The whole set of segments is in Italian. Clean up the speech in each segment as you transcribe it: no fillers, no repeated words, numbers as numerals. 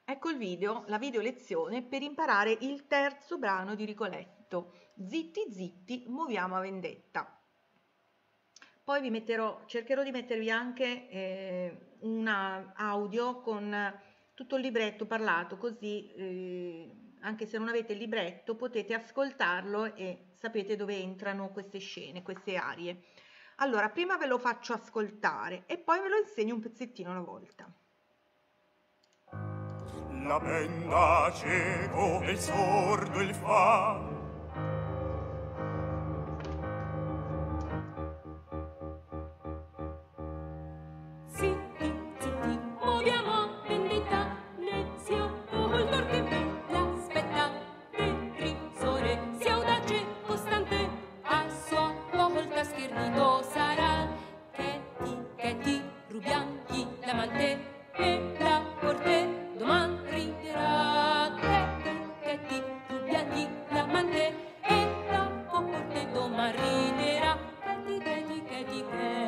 Ecco il video, la video lezione per imparare il terzo brano di Rigoletto. Zitti zitti, muoviamo a vendetta. Poi cercherò di mettervi anche un audio con tutto il libretto parlato, così anche se non avete il libretto potete ascoltarlo e sapete dove entrano queste scene, queste arie. Allora, prima ve lo faccio ascoltare e poi ve lo insegno un pezzettino alla volta. La benda cieco e il sordo il fa. Zitti, zitti, muoviamo a vendetta, ne sia col che bella aspetta, derisore, sia audace, costante, a sua volta schernito sarà. Chetti, rubianchi, l'amante e la corte doman riderà. Chetti, rubianchi, l'amante e la corte doman riderà. Chetti,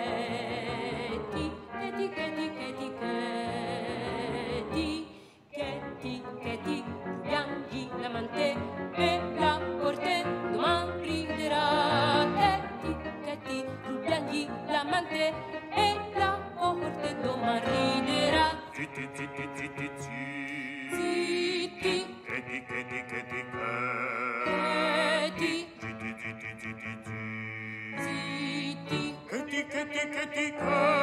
bianchi, l'amante e la corte doman riderà. Chetti, bianchi, l'amante e la corte doman riderà. Zitti, zitti, zitti, zitti. Zitti, Cheti, cheti, cheti, cheti, zitti, zitti, zitti, zitti. zitti, Cheti, cheti, cheti, cheti.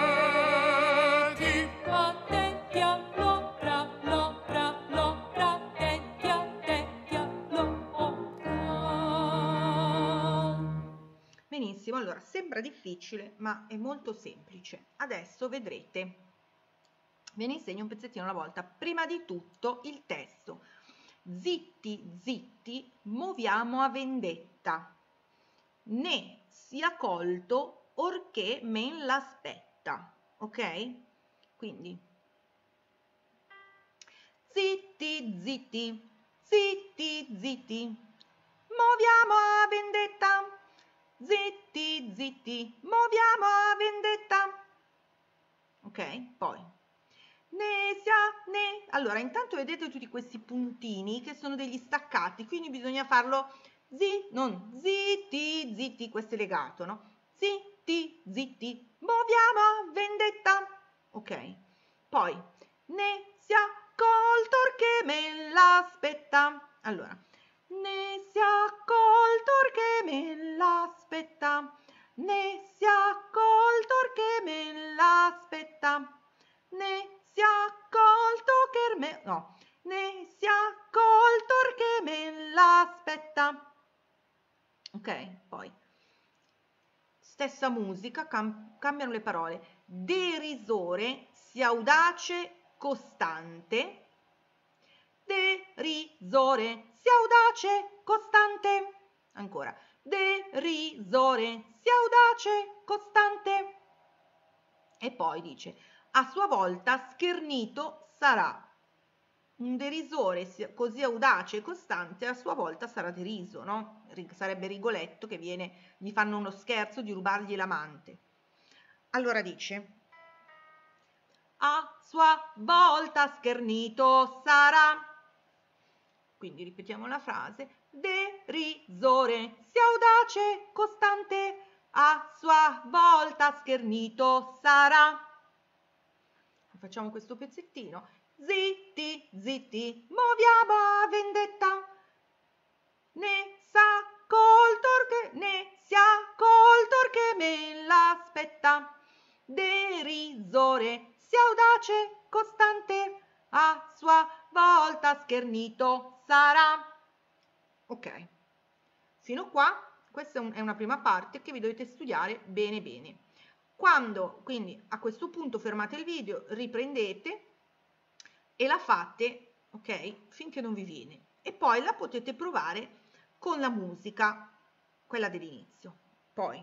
attenti all'opra, attenti all'opra. Benissimo, allora sembra difficile ma è molto semplice. Adesso vedrete. Ve ne insegno un pezzettino alla volta. Prima di tutto il testo. Zitti, zitti, muoviamo a vendetta. Ne sia colto orché men l'aspetta. Ok? Quindi zitti, zitti, zitti, zitti, muoviamo a vendetta. Zitti, zitti, muoviamo a vendetta. Ok? Poi allora intanto vedete tutti questi puntini che sono degli staccati, quindi bisogna farlo non zitti zitti, questo è legato, no? Zitti zitti, muoviamo a vendetta. Ok, poi ne sia colto che me l'aspetta. Allora, ne sia colto che me l'aspetta, ne sia colto che me l'aspetta. Ne sia colto che me... No, ne sia colto che me l'aspetta. Ok, poi. Stessa musica, cambiano le parole. Derisore, sia audace, costante. Derisore, sia audace, costante. Ancora. Derisore, sia audace, costante. E poi dice, a sua volta schernito sarà. Un derisore così audace e costante a sua volta sarà deriso, no? Sarebbe Rigoletto che gli fanno uno scherzo di rubargli l'amante. Allora dice, a sua volta schernito sarà. Quindi ripetiamo la frase, derisore, sia audace, costante, a sua volta schernito sarà. Facciamo questo pezzettino. Zitti, zitti, muoviamo a vendetta. Ne sia colto che me l'aspetta. Derisore, sia audace, costante, a sua volta schernito sarà. Ok, fino qua, questa è una prima parte che vi dovete studiare bene bene. Quindi a questo punto fermate il video, riprendete e la fate, ok, finché non vi viene. E poi la potete provare con la musica, quella dell'inizio. Poi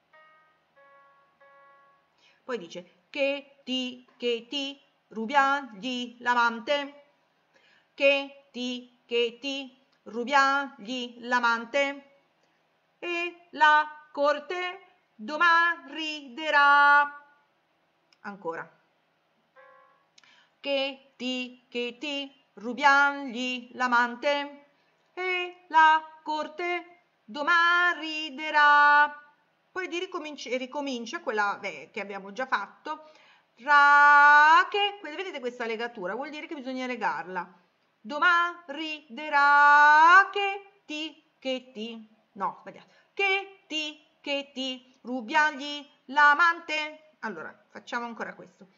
dice che ti rubiagli l'amante, che ti rubiagli l'amante e la corte doman riderà. Ancora. Che ti rubiangli l'amante e la corte doman riderà. Poi ricomincia quella che abbiamo già fatto. Che, vedete questa legatura, vuol dire che bisogna legarla. Doman riderà che ti, no, sbagliato, che ti, rubiangli l'amante. Allora, facciamo ancora questo.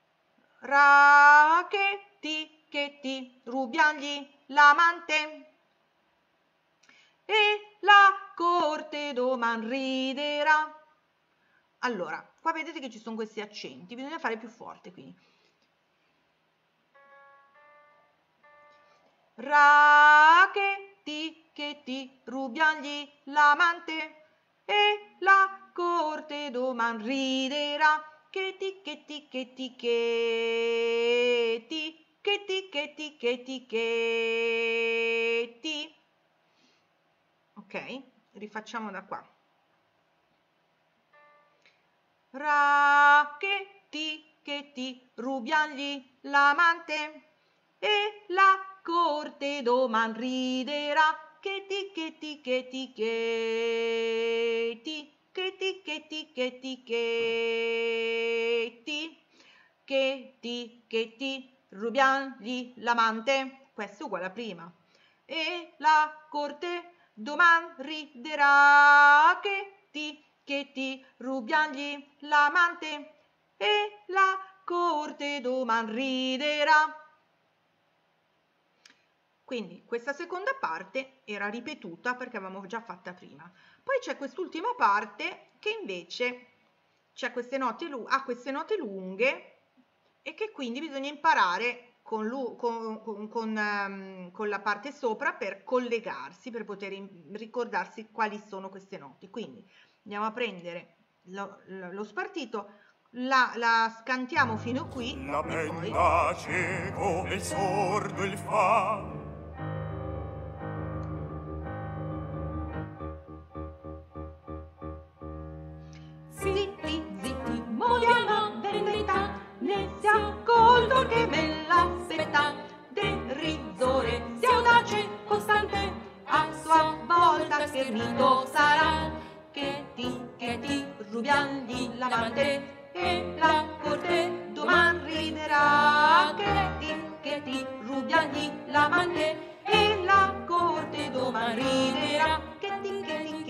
Che ti, rubiangli l'amante e la corte doman riderà. Allora, qua vedete che ci sono questi accenti, bisogna fare più forte, quindi. Che ti, rubiangli l'amante e la corte doman riderà. Che ti. Ok, rifacciamo da qua. Che ti, rubiangli l'amante e la corte doman riderà. Che ti, rubiangli l'amante, questo è uguale a prima, e la corte doman riderà. Che ti, rubiangli l'amante e la corte doman riderà. Quindi questa seconda parte era ripetuta perché avevamo già fatta prima. Poi c'è quest'ultima parte che invece c'è queste note lunghe e che quindi bisogna imparare con la parte sopra per collegarsi, per poter ricordarsi quali sono queste note. Quindi andiamo a prendere lo spartito, la scantiamo fino qui. La penna cieco e il sordo il fa. Zitti, muoviamo vendetta, ne sia accolto che me l'aspetta. Del rizzore sia audace, costante, a sua volta schernito sarà. Che ti, rubiangli l'amante e la corte doman riderà. Che ti, rubiangli l'amante e la corte doman riderà. Che ti,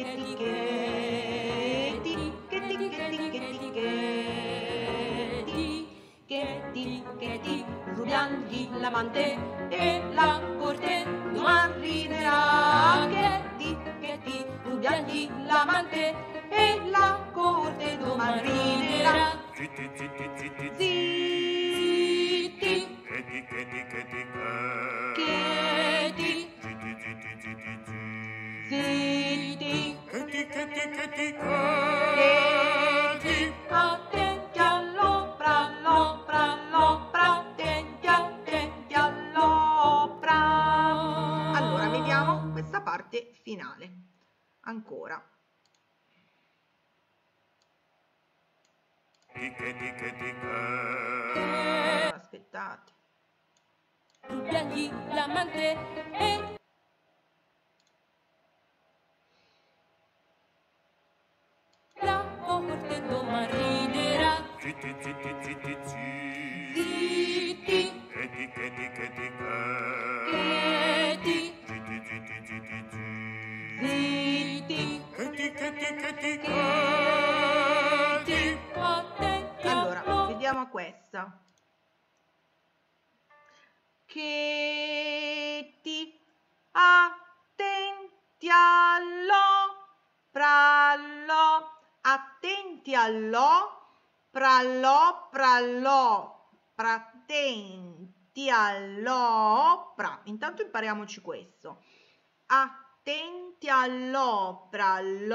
rubiangli l'amante e la corte doman riderà. Che ti, rubiangli l'amante e la corte doman riderà. Zitti, zitti, zitti, Zitti, che ti. che ti, Zitti, zitti, zitti, zitti, che ti. attenti all'opera, attenti all'opera. Allora, vediamo questa parte finale. Ancora. Aspettate. Rubiangli l'amante e la corte doman riderà. Zitti, zitti, zitti, Zitti, che ti. che ti, Zitti, zitti, zitti, Zitti. che ti. attenti Allora, all'opera. vediamo questa. Che ti, attenti all'opera, attenti all'opera, attenti all'opera. Intanto impariamoci questo. Attenti all'opera,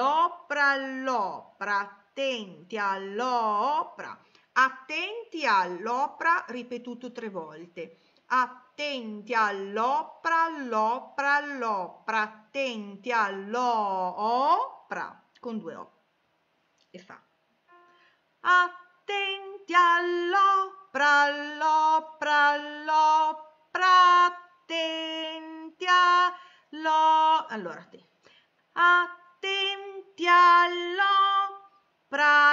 attenti all'opera. Attenti all'opera, ripetuto 3 volte. Attenti all'opera, attenti all'opera, con 2 O. E fa. Attenti all'opera, allora attenti all'opra,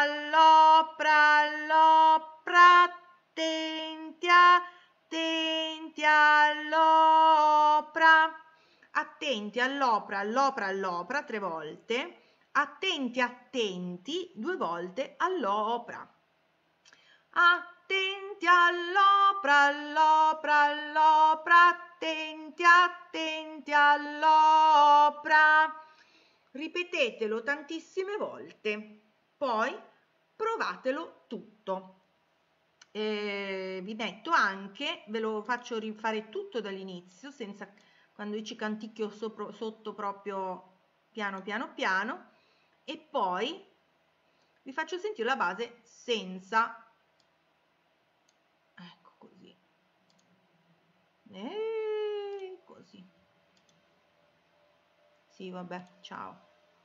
attenti all'opra, attenti all'opra 3 volte, attenti 2 volte all'opra, attenti all'opra, attenti all'opra. Ripetetelo tantissime volte, poi provatelo tutto. Vi metto anche, ve lo faccio rifare tutto dall'inizio, senza, quando io ci canticchio sotto proprio piano, e poi vi faccio sentire la base senza, ecco così, e così. Sì, vabbè, ciao.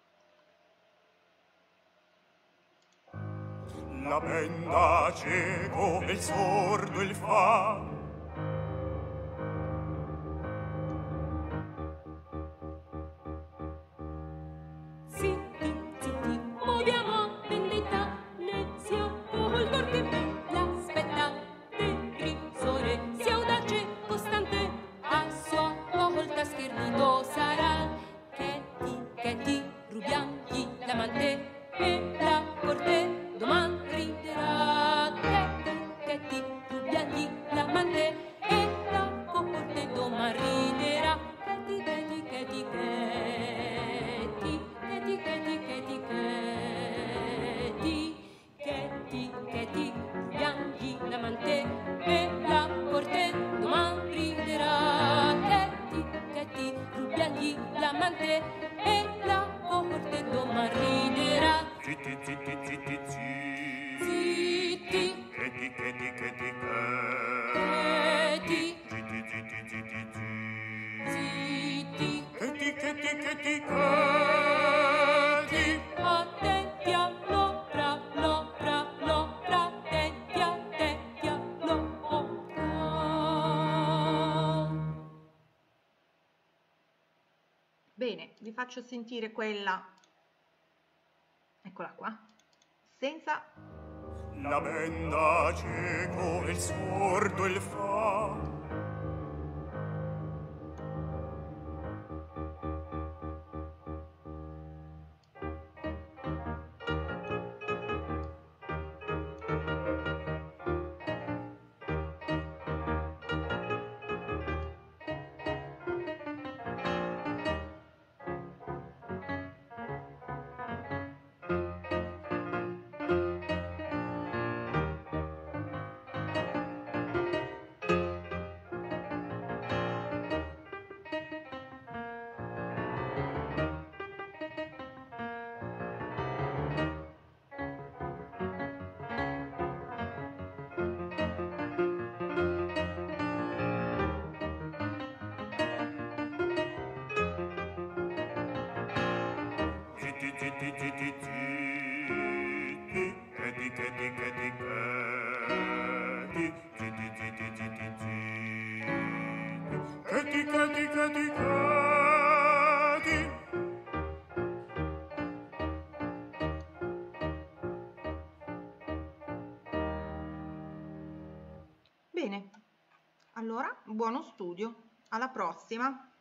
La benda cieco e il sordo il fa. Zitti, zitti, muoviamo vendetta, Lezio col corte l'aspetta, derisore, sia audace, costante, a sua volta schernito sarà. Chetti, rubianchi, l'amante e la corte doman riderà. Chetti, rubianchi, l'amante e la corte doman riderà. Chetti, rubianchi, l'amante e la corte doman riderà. Chetti, rubianchi, l'amante e la corte doman riderà. Zitti, zitti, zitti, zitti. Zitti, Chetti, chetti, chetti, chetti, zitti, zitti, zitti, zitti. zitti, Chetti, chetti, chetti, chetti. attenti all'opera, attenti all'opera. Bene, vi faccio sentire quella, eccola qua, senza. La benda cieco e il sordo il fa. Zitti, zitti, zitti, zitti. Chetti, chetti, chetti, chetti. Zitti, zitti, zitti, zitti. Chetti, chetti, chetti, chetti. Bene, allora buono studio, alla prossima.